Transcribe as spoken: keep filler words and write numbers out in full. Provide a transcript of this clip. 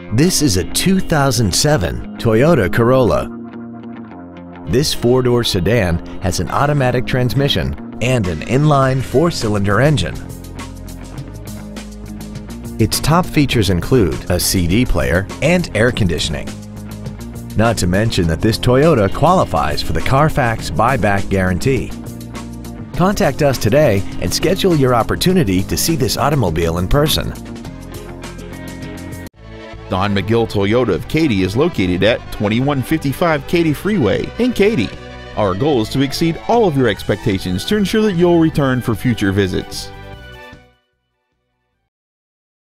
This is a two thousand seven Toyota Corolla. This four-door sedan has an automatic transmission and an inline four-cylinder engine. Its top features include a C D player and air conditioning. Not to mention that this Toyota qualifies for the Carfax buyback guarantee. Contact us today and schedule your opportunity to see this automobile in person. Don McGill Toyota of Katy is located at twenty-one fifty-five Katy Freeway in Katy. Our goal is to exceed all of your expectations to ensure that you'll return for future visits.